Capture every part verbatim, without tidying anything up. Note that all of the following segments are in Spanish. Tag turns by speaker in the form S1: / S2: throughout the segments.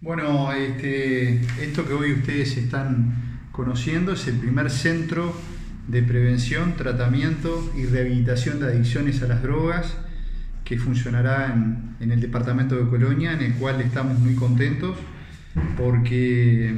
S1: Bueno, este, esto que hoy ustedes están conociendo es el primer centro de prevención, tratamiento y rehabilitación de adicciones a las drogas que funcionará en, en el departamento de Colonia, en el cual estamos muy contentos porque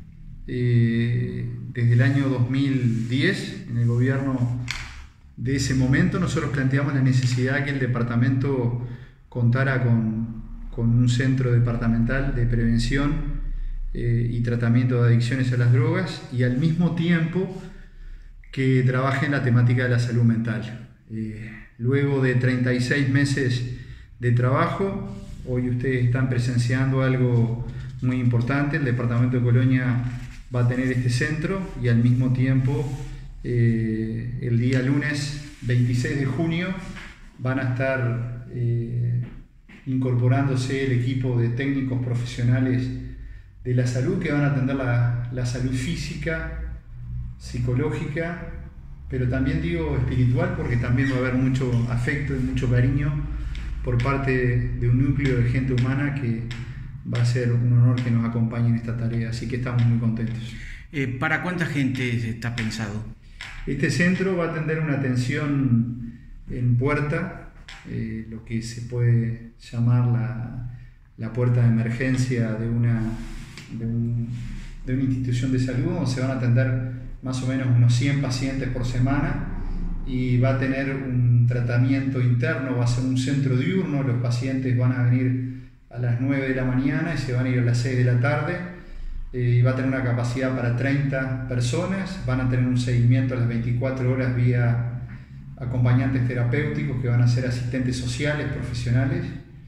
S1: eh, desde el año dos mil diez, en el gobierno de ese momento, nosotros planteamos la necesidad de que el departamento contara con con un centro departamental de prevención eh, y tratamiento de adicciones a las drogas, y al mismo tiempo que trabaje en la temática de la salud mental. Eh, luego de treinta y seis meses de trabajo, hoy ustedes están presenciando algo muy importante. El departamento de Colonia va a tener este centro y al mismo tiempo eh, el día lunes veintiséis de junio van a estar eh, incorporándose el equipo de técnicos profesionales de la salud que van a atender la, la salud física, psicológica, pero también digo espiritual, porque también va a haber mucho afecto y mucho cariño por parte de, de un núcleo de gente humana que va a ser un honor que nos acompañe en esta tarea, así que estamos muy contentos.
S2: Eh, ¿Para cuánta gente está pensado?
S1: Este centro va a tener una atención en puerta, Eh, lo que se puede llamar la, la puerta de emergencia de una, de, un, de una institución de salud, donde se van a atender más o menos unos cien pacientes por semana, y va a tener un tratamiento interno, va a ser un centro diurno. Los pacientes van a venir a las nueve de la mañana y se van a ir a las seis de la tarde, eh, y va a tener una capacidad para treinta personas. Van a tener un seguimiento a las veinticuatro horas vía acompañantes terapéuticos que van a ser asistentes sociales, profesionales,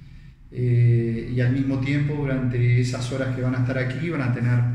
S1: eh, y al mismo tiempo durante esas horas que van a estar aquí van a tener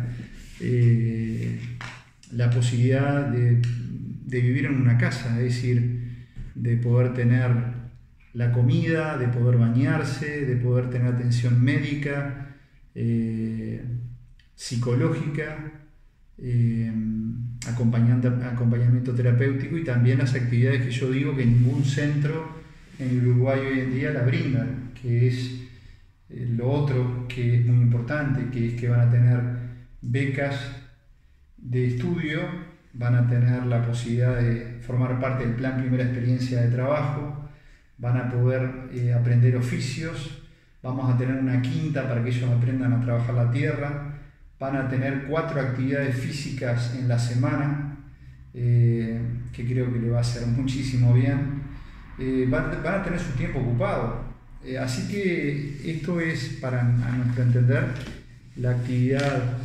S1: eh, la posibilidad de, de vivir en una casa, es decir, de poder tener la comida, de poder bañarse, de poder tener atención médica, eh, psicológica, eh, acompañamiento terapéutico, y también las actividades que yo digo que ningún centro en Uruguay hoy en día la brinda, que es eh, lo otro que es muy importante, que es que van a tener becas de estudio, van a tener la posibilidad de formar parte del plan Primera Experiencia de Trabajo, van a poder eh, aprender oficios, vamos a tener una quinta para que ellos aprendan a trabajar la tierra, van a tener cuatro actividades físicas en la semana, eh, que creo que le va a hacer muchísimo bien. Eh, van, van a tener su tiempo ocupado. Eh, así que esto es, para a nuestro entender, la actividad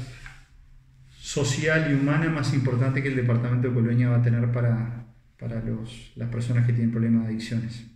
S1: social y humana más importante que el departamento de Colonia va a tener para, para los, las personas que tienen problemas de adicciones.